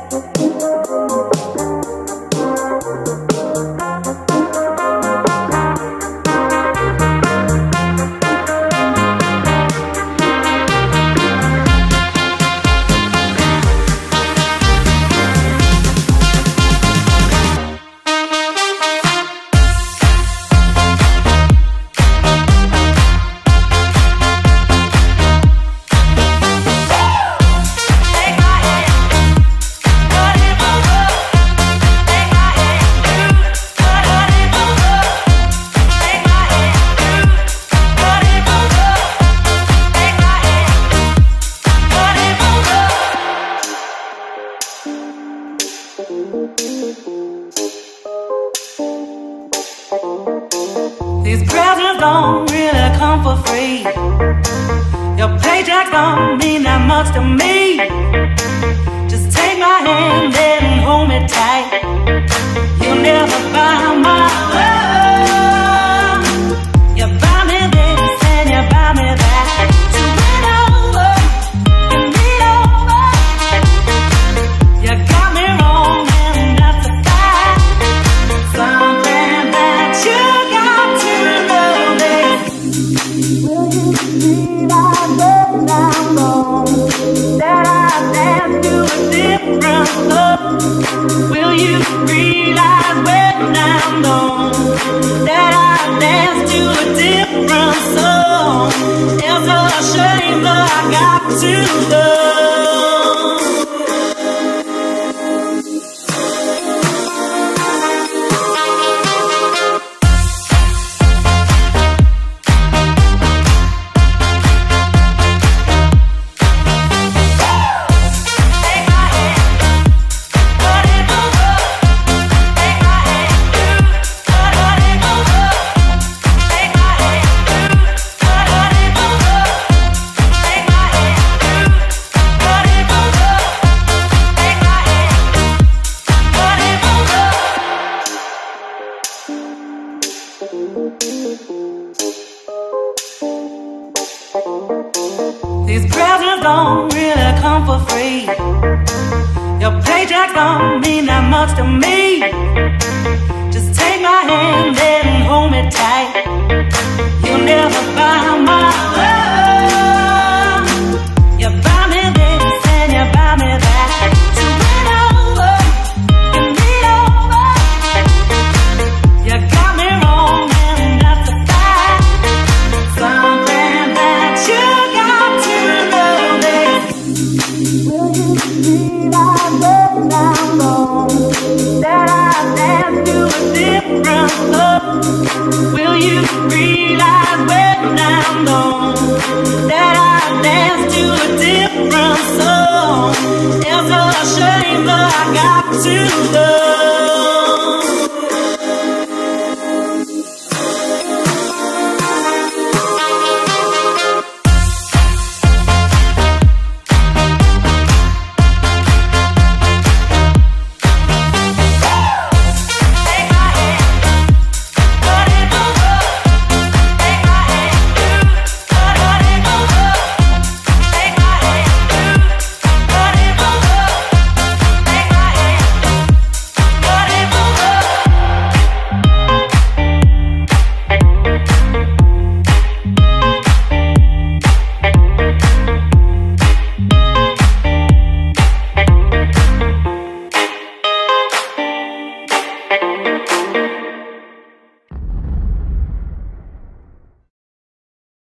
These presents don't really come for free. Your paycheck don't mean that much to me. Just take my hand and hold me tight. You'll never buy my love. You buy me this and you buy me that. So lean over and lean over. You got me wrong and that's a fact. Something that you got to know this. Will you realize that I'm wrong? That I dance to a different love. Will you realize when I'm gone that I dance to a different song? It's a shame that I got to love. These presents don't really come for free. Your paycheck don't mean that much to me. Just take my hand and hold me tight. You'll never buy my love. You buy me this and you buy me that. So lean over and lean over. You got me wrong and that's a fact. Something that you got to know this. Will you realize that I'm wrong? That I dance to a different love. Will you realize when I'm gone that I dance to a different song? It's a shame that I got to love.